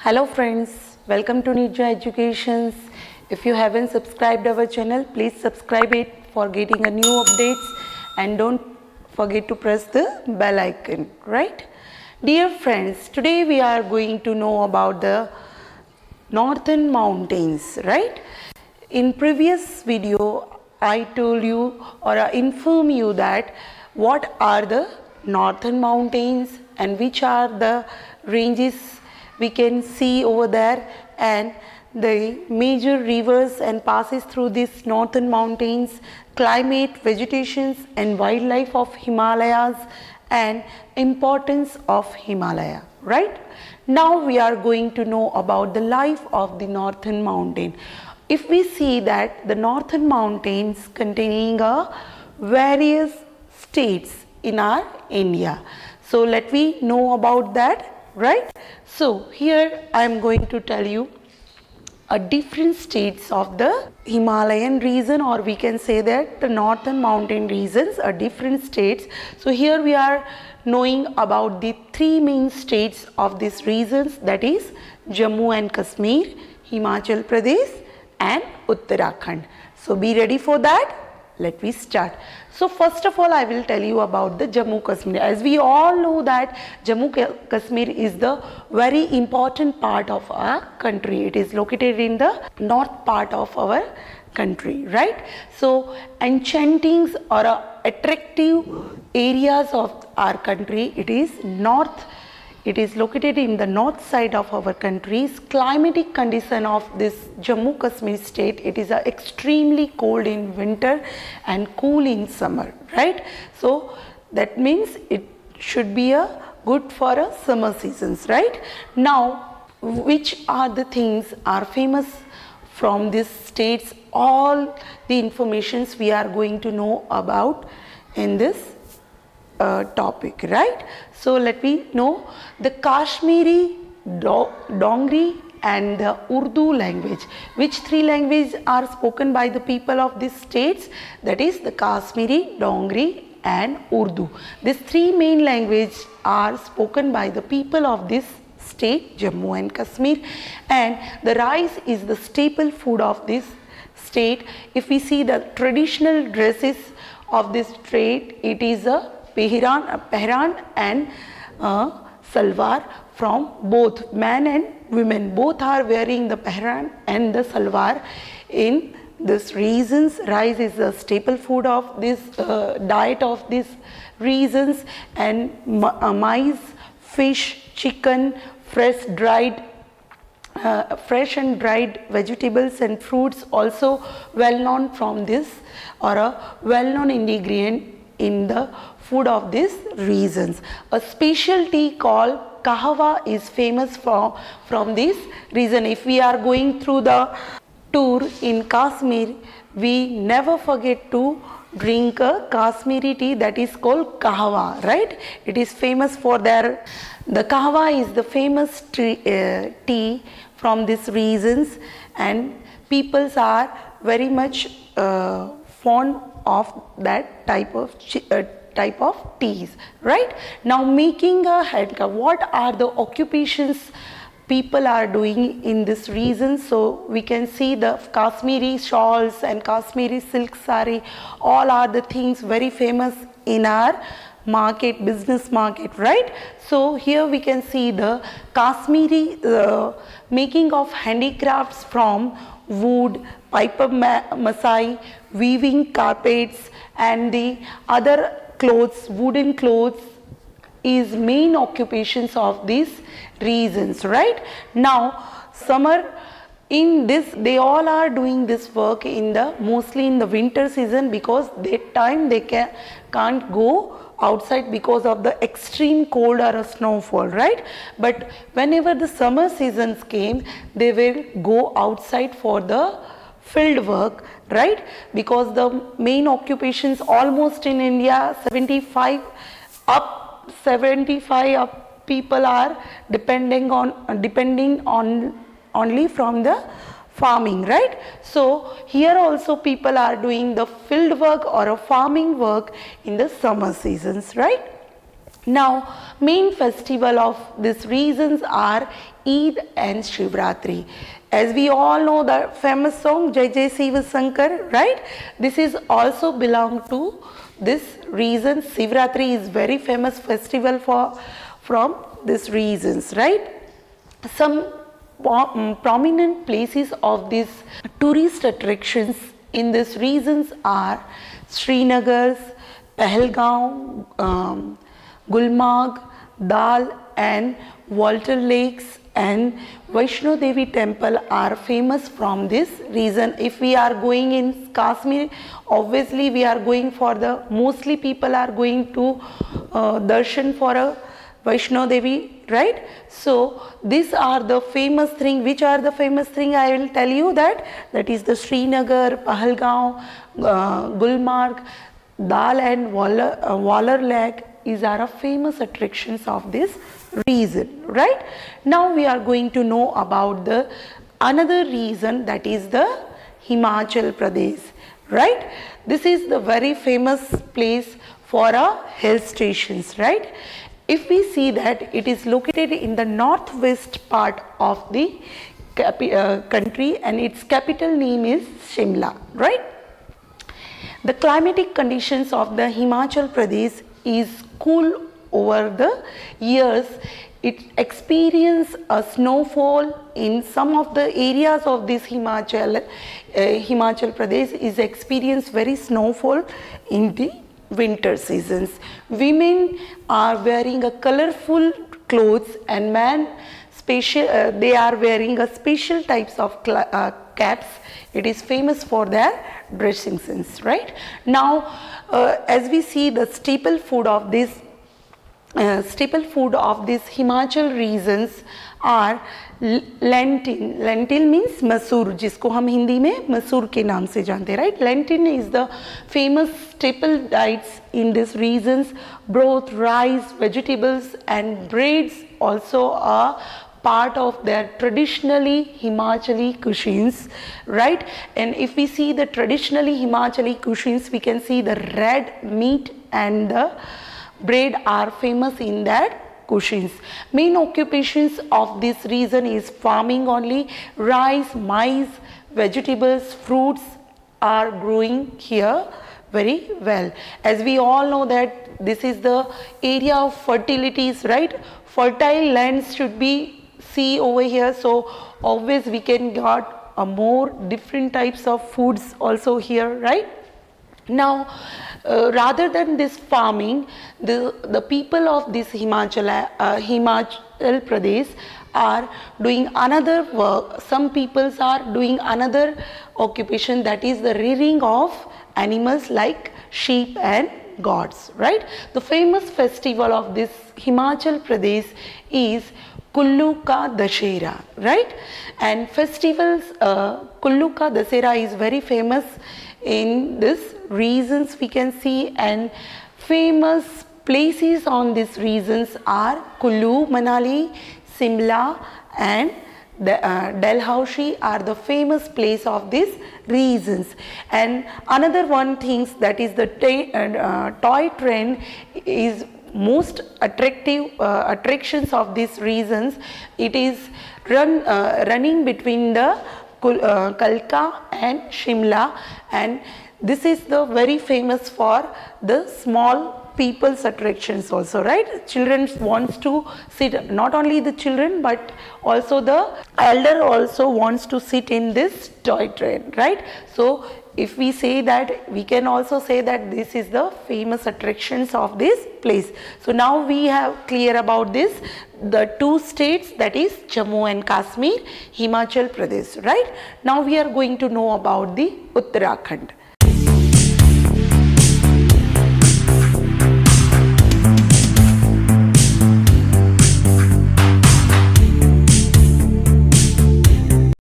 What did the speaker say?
Hello friends, welcome to Nija Educations. If you haven't subscribed our channel, please subscribe it for getting a new updates and don't forget to press the bell icon, right? Dear friends, today we are going to know about the northern mountains, right? In previous video, I told you or I informed you that what are the northern mountains and which are the ranges we can see over there, and the major rivers and passes through these northern mountains, climate, vegetations and wildlife of Himalayas and importance of Himalaya, right? Now we are going to know about the life of the northern mountain. If we see that the northern mountains containing various states in our India. So let me know about that, right? So here I am going to tell you different states of the Himalayan region, or we can say that the northern mountain regions are different states. So here we are knowing about the three main states of these regions, that is Jammu and Kashmir, Himachal Pradesh and Uttarakhand. So be ready for that. Let me start. So first of all, I will tell you about the Jammu Kashmir. As we all know that Jammu Kashmir is the very important part of our country. It is located in the north part of our country, right? So enchantings or attractive areas of our country, it is north. It is located in the north side of our country's climatic condition of this Jammu Kashmir state. It is extremely cold in winter and cool in summer, right? So that means it should be good for a summer seasons, right? Now, which are the things are famous from these states? All the informations we are going to know about in this topic, right? So let me know the Kashmiri, Dongri and the Urdu language. Which three languages are spoken by the people of these states? That is the Kashmiri, Dongri and Urdu. These three main languages are spoken by the people of this state, Jammu and Kashmir, and the rice is the staple food of this state. If we see the traditional dresses of this state, it is a Pehran and Salwar from both men and women. Both are wearing the Pehran and the Salwar. In this regions, rice is the staple food of this diet of these regions, and maize, fish, chicken, fresh and dried vegetables and fruits also well known from this, or a well known ingredient in the food of these regions. A special tea called kahwa is famous from this region. If we are going through the tour in Kashmir, we never forget to drink a Kashmiri tea that is called kahwa, right? It is famous for the kahwa is the famous tea from these regions, and peoples are very much fond of that type of teas, right? Now, making a handkerchief, what are the occupations people are doing in this region? So we can see the Kashmiri shawls and Kashmiri silk sari, all are the things very famous in our market, business market, right? So here we can see the Kashmiri making of handicrafts from wood, paper masai, weaving carpets and the other clothes, wooden clothes is main occupations of these regions, right? Now, summer in this, they all are doing this work in the mostly in the winter season, because that time they can't go outside because of the extreme cold or a snowfall, right? But whenever the summer seasons came, they will go outside for the field work, right? Because the main occupations almost in India 75 up people are depending on only from the farming, right? So here also people are doing the field work or a farming work in the summer seasons, right? Now, main festival of these regions are Eid and Shivratri. As we all know the famous song Jai Jai Shiva Shankar, right? This is also belong to this region. Shivratri is very famous festival from these regions, right? Some prominent places of these tourist attractions in these regions are Srinagar, Pahalgaon, Gulmarg, Dal and Walter Lakes and Vaishno Devi temple are famous from this region. If we are going in Kashmir, obviously we are going for mostly people are going to darshan for a Vaishno Devi, right? So these are the famous thing. Which are the famous thing? I will tell you that is the Srinagar, Pahalgaon, Gulmarg, Dal and Walter Lake. These are famous attractions of this region, right? Now we are going to know about the another region, that is the Himachal Pradesh, right? This is the very famous place for hill stations, right? If we see that it is located in the northwest part of the country and its capital name is Shimla, right? The climatic conditions of the Himachal Pradesh is cool over the years. It experiences a snowfall in some of the areas of this Himachal Pradesh is experienced very snowfall in the winter seasons. Women are wearing a colorful clothes and men they are wearing a special types of caps. It is famous for their dressing sense, right? Now as we see the staple food of this Himachal regions are lentil. Lentil means masoor, जिसको हम हिंदी में मसूर के नाम से जानते हैं, right? Lentil is the famous staple diets in these regions. Broth, rice, vegetables and breads also are part of their traditionally Himachali cuisines, right? And if we see the traditionally Himachali cuisines, we can see the red meat and the bread are famous in that cuisines. Main occupations of this region is farming only. Rice, maize, vegetables, fruits are growing here very well. As we all know that this is the area of fertilities, right? Fertile lands should be see over here, so always we can get a more different types of foods also here, right? Now rather than this farming, the people of this Himachal Pradesh are doing another work. Some peoples are doing another occupation, that is the rearing of animals like sheep and goats, right? The famous festival of this Himachal Pradesh is Kullu Ka Dashera, right? And festivals, Kullu Ka Dashera is very famous in this regions we can see, and famous places on these regions are Kullu, Manali, Simla and Dalhousie are the famous place of these regions. And another one things, that is the toy train is most attractive attractions of these regions. It is running between the Kalka and Shimla, and this is the very famous for the small people's attractions also, right? Children wants to sit, not only the children but also the elder also wants to sit in this toy train, right? So if we say that, we can also say that this is the famous attractions of this place. So now we have clear about this, the two states, that is Jammu and Kashmir, Himachal Pradesh, right? Now we are going to know about the Uttarakhand.